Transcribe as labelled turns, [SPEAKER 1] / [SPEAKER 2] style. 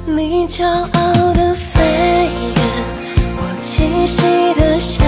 [SPEAKER 1] 你骄傲的飞远，我栖息的小